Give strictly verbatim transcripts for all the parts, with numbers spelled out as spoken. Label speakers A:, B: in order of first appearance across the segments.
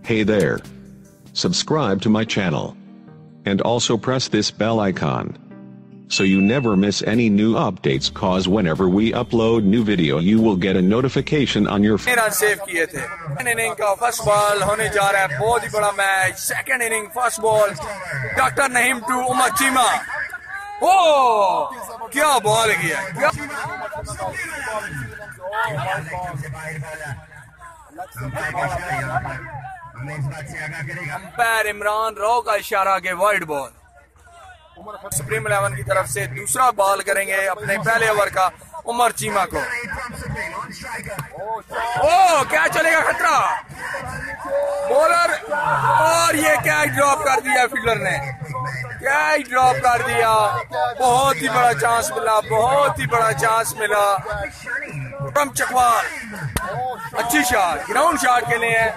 A: Hey there. Subscribe to my channel. And also press this bell icon. So you never miss any new updates, cause whenever we upload new video you will get a notification on your phone.
B: Run save किए थे। Inning का first ball होने जा रहा है, बहुत ही बड़ा match. Second inning first ball, doctor Naheem to Umar Cheema. ओ क्या बॉल किया, क्या अंपायर इमरान राव का इशारा के वाइड बॉल। सुप्रीम इलेवन की तरफ से दूसरा बॉल करेंगे अपने पहले ओवर का उमर चीमा को। ओ क्या चलेगा खतरा, बॉलर, और ये कैच ड्रॉप कर दिया फील्डर ने, कैच ड्रॉप कर दिया। बहुत ही बड़ा चांस मिला, बहुत ही बड़ा चांस मिला। फ्रॉम चकवाल, अच्छी शॉट, ग्राउंड शॉट के लिए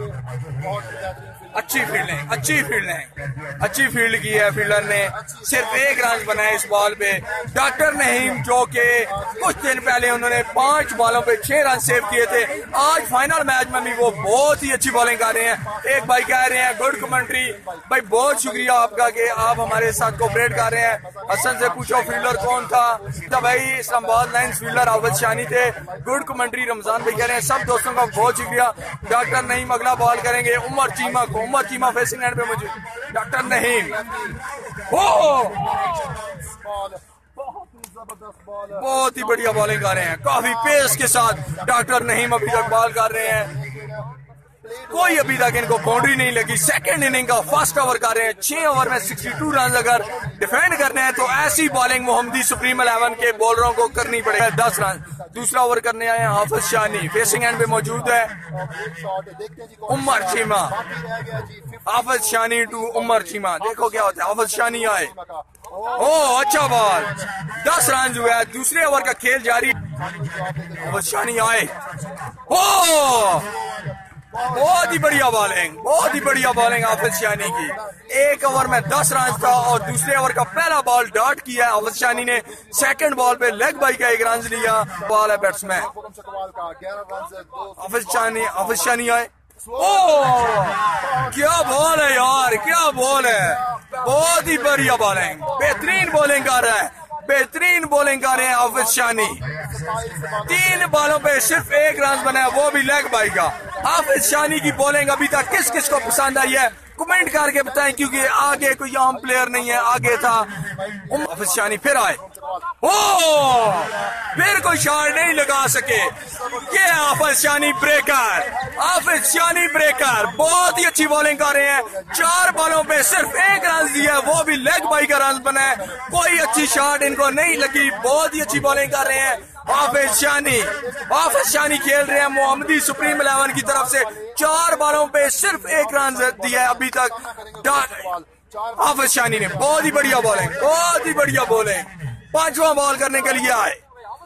B: अच्छी फील्डिंग, अच्छी फील्डिंग, अच्छी फील्ड की है फील्डर ने। सिर्फ एक रन बनाए इस बॉल पे। डॉक्टर नहीम जो के कुछ दिन पहले उन्होंने पांच बॉलों पे छह रन सेव किए थे, आज फाइनल मैच में भी वो बहुत ही अच्छी बॉलिंग कर रहे हैं। एक भाई कह रहे हैं गुड कमेंट्री, भाई बहुत शुक्रिया आपका कि आप हमारे साथ कोऑपरेट कर रहे हैं। हसन से पूछो फील्डर कौन था, तो भाई इस्लामाबाद लाइन्स फील्डर अवध शानी थे। गुड कमेंट्री रमजान भाई कह रहे हैं। सब दोस्तों का बहुत शुक्रिया। डॉक्टर नहीम अगला बॉल करेंगे उमर चीमा को। उमर चीमा फेसिंग एंड पे मौजूद, डॉक्टर नहीम। हो बहुत ही बढ़िया बॉलिंग कर रहे हैं, काफी पेस के साथ डॉक्टर नहीम अभी तक बॉल कर रहे हैं। कोई अभी तक इनको बाउंड्री नहीं लगी। सेकंड इनिंग का फर्स्ट ओवर कर रहे हैं। छह ओवर में बासठ रन अगर डिफेंड करने हैं तो ऐसी बॉलिंग मोहम्मदी सुप्रीम इलेवन के बॉलरों को करनी पड़ेगी। दस रन। दूसरा ओवर करने आए हैं हाफिज शानी, फेसिंग एंड पे मौजूद है उमर चीमा। हाफिज शानी टू उमर चीमा, देखो क्या होता है। हाफिज शानी आए, ओ अच्छा बॉल, दस रन हुआ है। दूसरे ओवर का खेल जारी। हाफिज शानी आए, ओ बहुत ही बढ़िया बॉलिंग, बहुत ही बढ़िया बॉलिंग हाफिज शानी की। एक ओवर में दस रन था और दूसरे ओवर का पहला बॉल डॉट किया हाफिज शानी ने। सेकंड बॉल पे लेग बाई का एक रन लिया। बॉल है बैट्समैन हाफिज शानी। हाफिज शानी आए, ओ क्या बॉल है यार, क्या बॉल है। बहुत ही बढ़िया बॉलिंग, बेहतरीन बॉलिंग कर रहा है, बेहतरीन बॉलिंग कर रहे हैं हाफिज शानी। तीन बॉलों पे सिर्फ एक रन बना है, वो भी लेग बाई का। हाफिज शानी की बॉलिंग अभी तक किस किस को पसंद आई है कमेंट करके बताएं, क्योंकि आगे कोई आम प्लेयर नहीं है। आगे था हाफिज शानी, फिर आए, ओ फिर कोई शॉट नहीं लगा सके। ये हाफिज शानी ब्रेकर, हाफिज शानी ब्रेकर बहुत ही अच्छी बॉलिंग कर रहे हैं। चार बॉलों पे सिर्फ एक रन दिया है, वो भी लेग बाई का रन बना है। कोई अच्छी शॉट इनको नहीं लगी, बहुत ही अच्छी बॉलिंग कर रहे हैं हाफिज शानी। हाफिज शानी खेल रहे हैं मोहम्मदी सुप्रीम इलेवन की तरफ से। चार बॉलों पे सिर्फ एक रन दिया है अभी तक हाफिज शानी ने। बहुत ही बढ़िया बॉलिंग, बहुत ही बढ़िया बॉलिंग। पांचवा बॉल करने के लिए आए,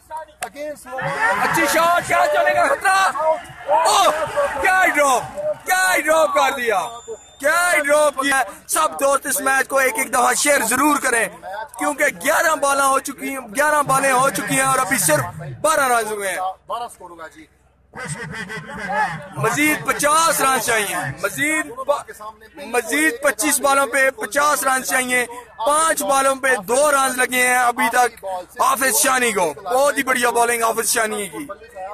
B: अच्छी शॉट, क्या चलेगा खतरा, ओह क्या ड्रॉप, क्या ड्रॉप कर दिया, क्या ड्रॉप किया। सब दोस्त इस मैच को एक एक दफा शेयर जरूर करें, क्योंकि ग्यारह बॉलें हो चुकी हैं, ग्यारह बॉलें हो चुकी हैं और अभी सिर्फ बारह रन हुए हैं। मजीद पचास रन चाहिए, मजीद मजीद पच्चीस बॉलों पे पचास रन चाहिए। पांच बॉलों पे दो रन लगे हैं अभी तक हाफिज शानी को। बहुत ही बढ़िया बॉलिंग हाफिज शानी की।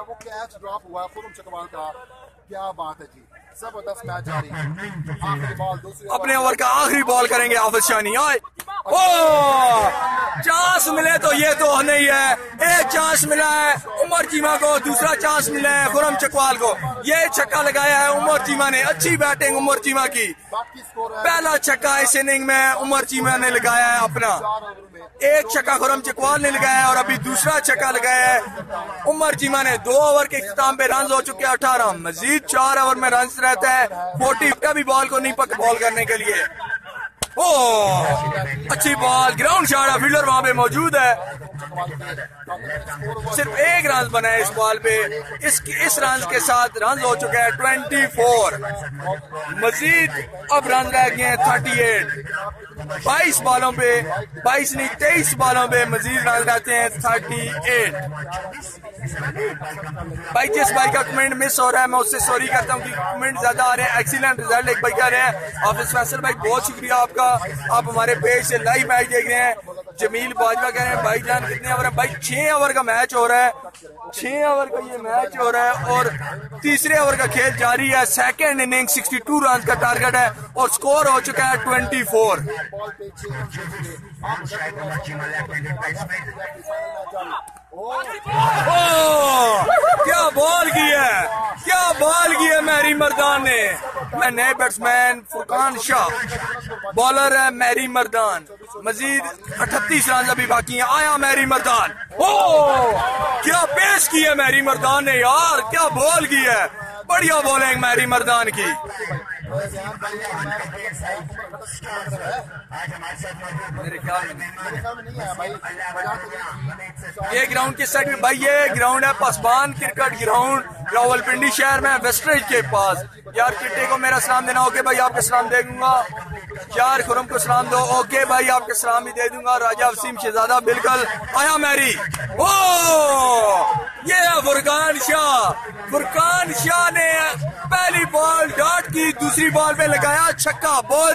C: क्या बात है जी, जबरदस्त मैच जारी है। आखिरी बॉल, दूसरी
B: अपने ओवर का आखिरी बॉल करेंगे हाफिज शानी। आए, ओ चांस मिले तो ये तो नहीं है। एक चांस मिला है उमर चीमा को, दूसरा चांस मिला है खुरम चकवाल को। ये छक्का लगाया है उमर चीमा ने, अच्छी बैटिंग उमर चीमा की। पहला छक्का इस इनिंग में उमर चीमा ने लगाया है अपना। एक छक्का खुरम चकवाल ने लगाया है और अभी दूसरा छक्का लगाया है उमर चीमा ने। दो ओवर के इख्तिताम पे रन हो चुके हैं अठारह, मजीद चार ओवर में रन रहता है फोर्टी। का भी बॉल को नहीं पक बॉल करने के लिए। ओ अच्छी बॉल, ग्राउंड शॉट है, फील्डर वहां पे मौजूद है। सिर्फ एक रन बना है इस बॉल पे। इस इस रन के साथ रन हो चुके हैं चौबीस। मजीद अब रन रह गए हैं अड़तीस। बाईस बॉलों पे, बाईस नहीं तेईस बॉलों पे मजीद रन रहते हैं अड़तीस। भाई जिस भाई का कमेंट मिस हो रहा है मैं उससे सॉरी करता हूँ कि कमेंट ज्यादा आ रहे हैं। एक्सीलेंट रिजल्ट एक भाई कह रहे हैं। हाफिज फैसल भाई बहुत शुक्रिया आपका, आप हमारे पेज से लाइव मैच देख रहे हैं। जमील बाजवा कह रहे हैं भाई जान कितने ओवर है? भाई छह ओवर का मैच हो रहा है, छह ओवर का ये मैच हो रहा है और तीसरे ओवर का खेल जारी है। सेकंड इनिंग बासठ रन का टारगेट है और स्कोर हो चुका है चौबीस। ओ, क्या बॉल की है, क्या बॉल की है मैरी मर्दान ने। मैं नए बैट्समैन फुरकान शाह, बॉलर है मैरी मर्दान। मजीद अठतीस रन अभी बाकी हैं। आया मैरी मर्दान, ओ क्या पेश की है मैरी मर्दान ने यार, क्या बॉल की है। बढ़िया बॉलिंग मैरी मर्दान की। मेरे ख्याल में ये ग्राउंड किस साइड में? भाई ये ग्राउंड है पासबान क्रिकेट ग्राउंड, रावलपिंडी शहर में, वेस्टरेज के पास। यार किट्टे को मेरा सलाम देना। ओके भाई आपके सलाम दे दूंगा। यार खुरम को सलाम दो। ओके भाई आपके सलाम भी दे दूंगा। राजा वसीम शहजादा बिल्कुल। आया मैरी, ओ ये है फुरकान शाह। फुरकान शाह ने पहली बॉल डॉट की, दूसरी बॉल पे लगाया छक्का। बहुत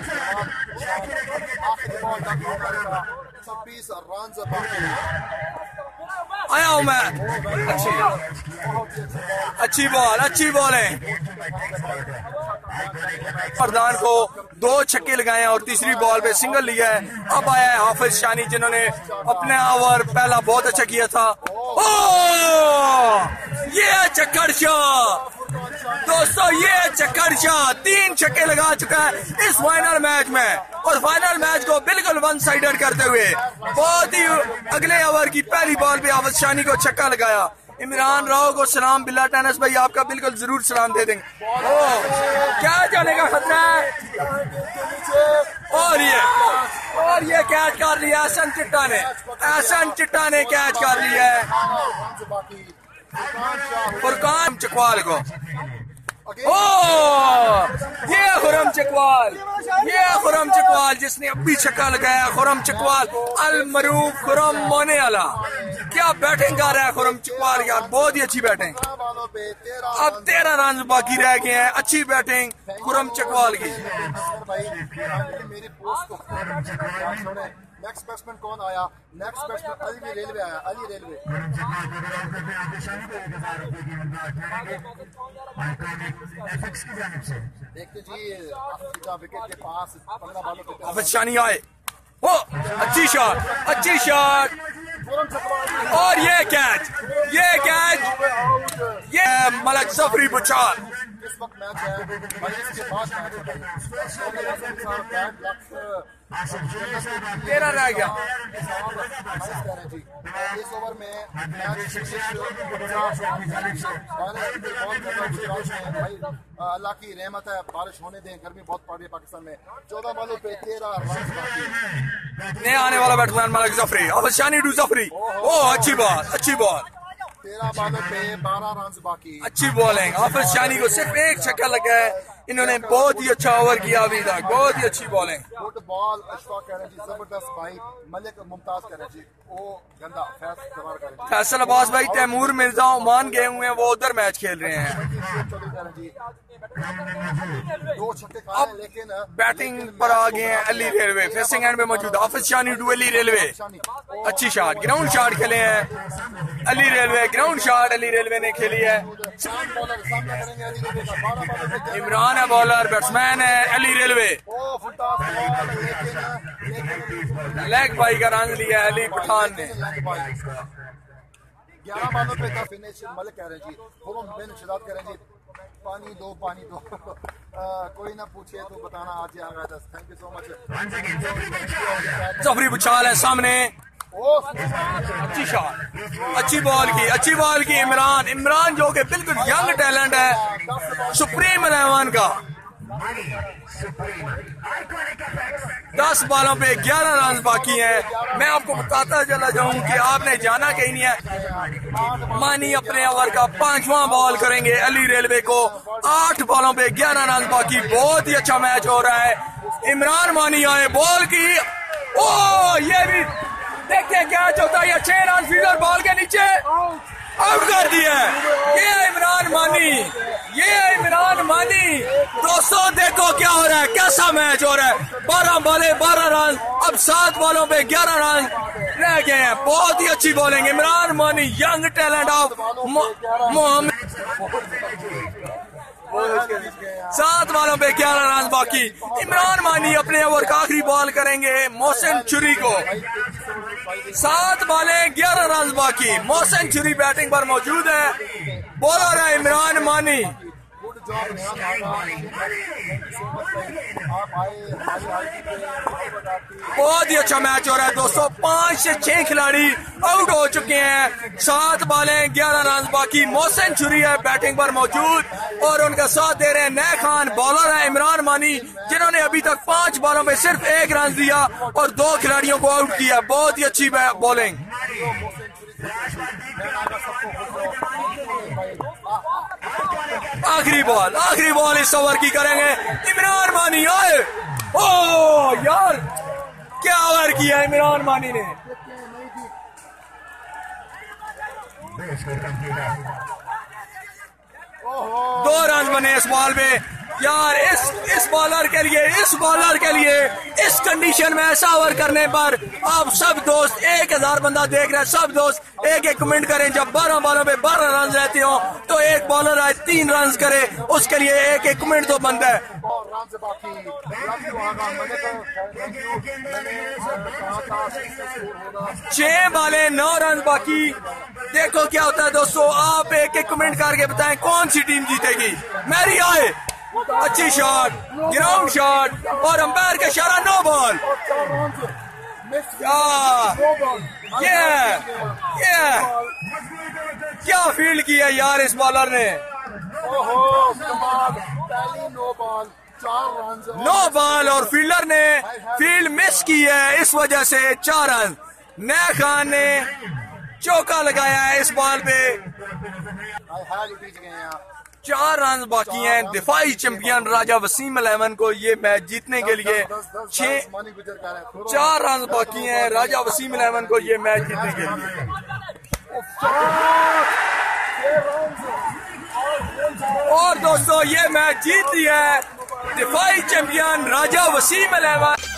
C: छब्बीस रन
B: आया हूं मैं। अच्छी अच्छी बॉल, अच्छी बॉल है। प्रधान को दो छक्के लगाए हैं और तीसरी बॉल पे सिंगल लिया है। अब आया है हाफिज शानी जिन्होंने अपने ओवर पहला बहुत अच्छा किया था। ओ ये चक्कर शाह दोस्तों, ये चक्कर शाह तीन छक्के लगा चुका है इस फाइनल मैच में और फाइनल मैच को बिल्कुल वन साइडेड करते हुए बहुत ही अगले ओवर की पहली बॉल पे हाफिज शानी को छक्का लगाया। इमरान राव को सलाम। बिल्ला टेनिस भाई आपका बिल्कुल जरूर सलाम दे देंगे। ओ क्या जाने का खतरा है। और ये और ये कैच कर लिया एहसन चिट्टा ने, एहसन चिट्टा ने कैच कर लिया है फुरकान चकवाल को। ओ ये खुरम चकवाल, ये खुरम चकवाल जिसने अभी छक्का लगाया। खुरम चकवाल अल मरूफ खुरम मोने वाला, क्या बैटिंग कर रहा है खुरम चकवाल यार, बहुत ही अच्छी बैटिंग। अब तेरह रन बाकी रह गए हैं। अच्छी बैटिंग खुरम चकवाल की।
C: नेक्स्ट बैट्समैन कौन आया? नेक्स्ट बैट्समैन अली रेलवे आया। अली रेलवे देखते जी विकेट के पास पंद्रह बालों पे
B: हाफिज शानी आए। ओ अच्छी शॉट, अच्छी शॉट और ये कैच, ये कैच, ये मलक जफरी बुचार।
C: इस वक्त मैच है भाई, इसके बाद
B: तेरह रह गया।
C: इस ओवर में अल्लाह की रहमत है, बारिश होने दें। गर्मी बहुत पड़ रही है पाकिस्तान में। चौदह बॉलों पे तेरह रन।
B: नया आने वाला बैट्समैन मलक जफरी, हाफिज शानी टू जफरी। ओ अच्छी बॉल, अच्छी बॉल।
C: तेरह बॉलों पे बारह रन बाकी।
B: अच्छी बॉलिंग। हाफिज शानी को सिर्फ एक छक्का लगा है। इन्होंने बहुत ही अच्छा ओवर किया अभी तक, बहुत ही अच्छी बॉलिंग।
C: गुड बॉल अशफाक कह रहे जी, जबरदस्त भाई। मलिक मुमताज कह रहे जी, ओ गंदा फैसल
B: फैसल अब्बास भाई तैमूर मिर्जा ओमान गए हुए हैं, वो उधर मैच खेल रहे हैं।
C: दो छक्के खाए लेकिन
B: बैटिंग पर आ गए हैं अली रेलवे। फेसिंग एंड में मौजूद हाफिज शानी टू अली रेलवे। अच्छी शॉट, ग्राउंड शॉट खेले हैं अली रेलवे, ग्राउंड शॉट अली रेलवे ने खेली है। इमरान है बॉलर, बैट्समैन है अली रेलवे। लेग बाई का रन लिया है अली पठान ने।
C: ग्यारह बालों पे था फिनिश। मलिक कह रहे जी, हुरम बिन शिदात कह रहे जी, पानी दो पानी दो। आ, कोई ना पूछे तो बताना आज ही आ गया था। Thank you so much.
B: Jafri बुचाल है सामने। अच्छी शॉट, अच्छी बॉल की, अच्छी बॉल की। इमरान, इमरान जो कि बिल्कुल यंग टैलेंट है सुप्रीम इलेवन का, दस बॉलों पे ग्यारह रन बाकी हैं। मैं आपको बताता चला जाऊं कि आपने जाना कहीं नहीं है। मानी अपने ओवर का पांचवा बॉल करेंगे अली रेलवे को। आठ बॉलों पे ग्यारह रन बाकी। बहुत ही अच्छा मैच हो रहा है। इमरान मानी आए बॉल की। ओ ये भी देखते क्या होता है। छह रन फील्डर बॉल के नीचे आउट कर दिया। ये इमरान मानी, ये इमरान मानी। दोस्तों देखो क्या हो रहा है, कैसा मैच हो रहा है। बारह बॉले बारह रन। अब सात बॉलों पे ग्यारह रन रह गए हैं। बहुत ही अच्छी बॉलिंग इमरान मानी, यंग टैलेंट ऑफ मोहम्मद। सात बॉलों पे ग्यारह रन बाकी। इमरान मानी अपने ओवर का आखिरी बॉल करेंगे मोहसिन छुरी को। सात बॉलें ग्यारह रन बाकी। मोहसिन छुरी बैटिंग पर मौजूद है। बॉलर है इमरान मानी। बहुत ही अच्छा मैच हो रहा है दोस्तों। पांच से छह खिलाड़ी आउट हो चुके हैं। सात बॉलें ग्यारह रन बाकी। मोहसिन छुरी है बैटिंग पर मौजूद और उनका साथ दे रहे हैं नए खान। बॉलर है इमरान मानी जिन्होंने अभी तक पांच बॉलों में सिर्फ एक रन दिया और दो खिलाड़ियों को आउट किया। बहुत ही अच्छी बॉलिंग। आखिरी बॉल, आखिरी बॉल इस ओवर की करेंगे इमरान मानी। आए ओ यार क्या ओवर किया इमरान मानी ने। दो रन बने इस बॉल में। यार इस इस बॉलर के लिए इस बॉलर के लिए इस कंडीशन में ऐसा ओवर करने पर आप सब दोस्त एक हजार बंदा देख रहे हैं। सब दोस्त एक एक कमेंट करें। जब बारह बॉलों पे बारह रन रहते हो तो एक बॉलर आए तीन रन करे, उसके लिए एक एक कमेंट तो बनता है। छह बॉलें नौ रन बाकी। देखो क्या होता है दोस्तों। आप एक एक कमेंट करके बताएं कौन सी टीम जीतेगी। मैरी आए अच्छी शॉट, ग्राउंड शॉट और अंपायर का इशारा नो बॉल। ये ये क्या फील्ड किया यार इस बॉलर ने। नो बॉल और फील्डर ने फील्ड मिस की है, इस वजह से चार रन। नए खान ने चौका लगाया है इस बॉल पे। चार रन बाकी हैं। दिफाई चैंपियन राजा वसीम इलेवन को ये मैच जीतने के लिए छह चार रन बाकी हैं। राजा वसीम इलेवन को ये मैच जीतने के लिए। और दोस्तों ये मैच जीत लिया है दिफाई चैंपियन राजा वसीम इलेवन।